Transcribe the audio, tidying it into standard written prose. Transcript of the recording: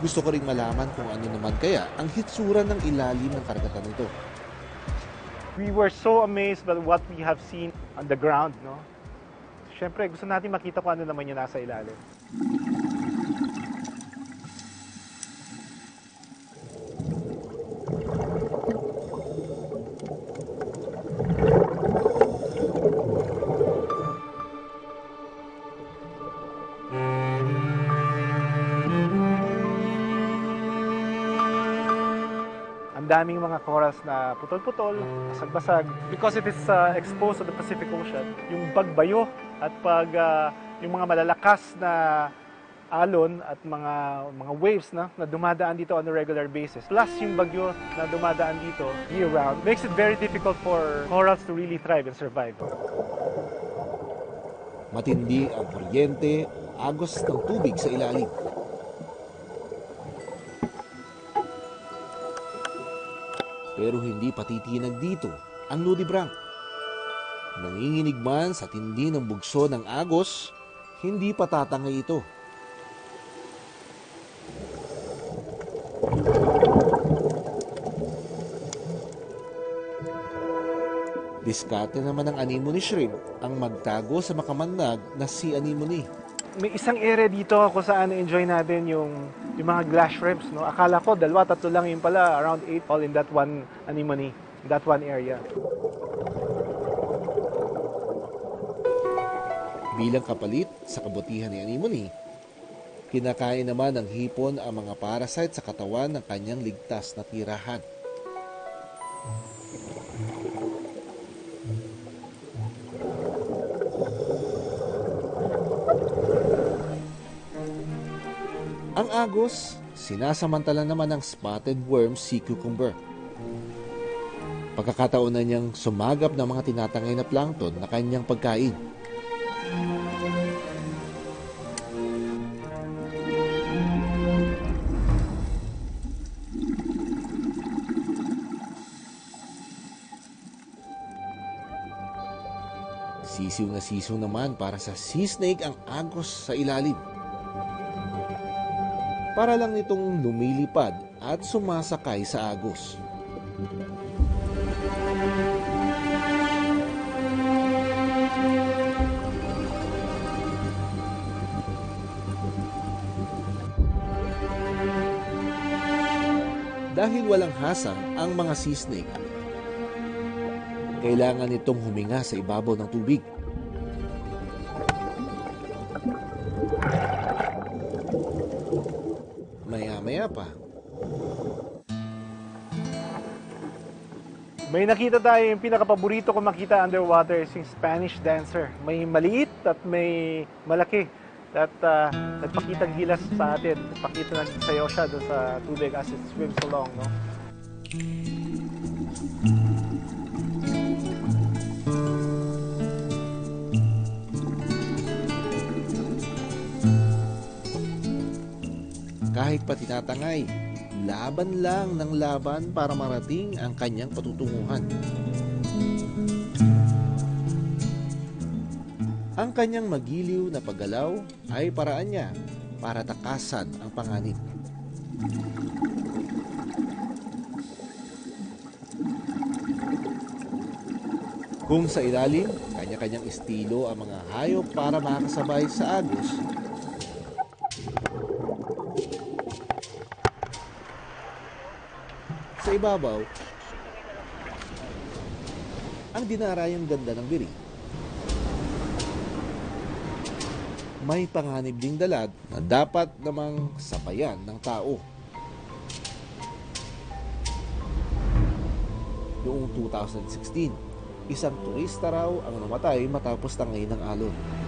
Gusto ko ring malaman kung ano naman kaya ang hitsura ng ilalim ng karagatan nito. We were so amazed by what we have seen on the ground, no? Siyempre, gusto natin makita kung ano naman yung nasa ilalim. Ang daming mga corals na putol-putol, basag-basag. Because it is exposed to the Pacific Ocean, yung pagbayo at yung mga malalakas na alon at mga waves na dumadaan dito on a regular basis. Plus yung bagyo na dumadaan dito year-round makes it very difficult for corals to really thrive and survive. Matindi ang kuryente, agos ng tubig sa ilalim. Pero hindi patitinag dito ang nudibranch. Nanginginig man sa tindi ng bugso ng agos, hindi patatangay ito. Diskarte naman ng anemone shrimp ang magtago sa makamandag na sea anemone. May isang area dito kung saan na-enjoy natin yung mga glass shrimps, no? Akala ko 2-3 lang, yun pala around 8 all in that one anemone, in that one area. Bilang kapalit sa kabutihan ni anemone, kinakain naman ng hipon ang mga parasite sa katawan ng kanyang ligtas na tirahan. Ang agos, sinasamantala naman ng spotted worm sea cucumber. Pagkakataon na niyang sumagap ng mga tinatangay na plankton na kanyang pagkain. Sisiw na sisiw naman para sa sea snake ang agos sa ilalim. Para lang nitong lumilipad at sumasakay sa agos. Dahil walang hasang ang mga sea snake, kailangan nitong huminga sa ibabaw ng tubig. Maya-maya pa, May nakita tayo, yung pinakapaborito ko makita underwater is yung Spanish dancer. May maliit at may malaki. At nagpakitang gilas sa atin. Nagpakita na sayo siya doon sa tubig as it swims along, no? kahit pa tinatangay, laban lang ng laban para marating ang kanyang patutunguhan. Ang kanyang magiliw na paggalaw ay paraan niya para takasan ang panganib. Kung sa ilalim, kanya-kanyang estilo ang mga hayop para makasabay sa agos, sa ibabaw, ang dinarayang ganda ng biri. May panganib ding dalad na dapat namang sapayan ng tao. Noong 2016, isang turista raw ang namatay matapos tangay ng alon.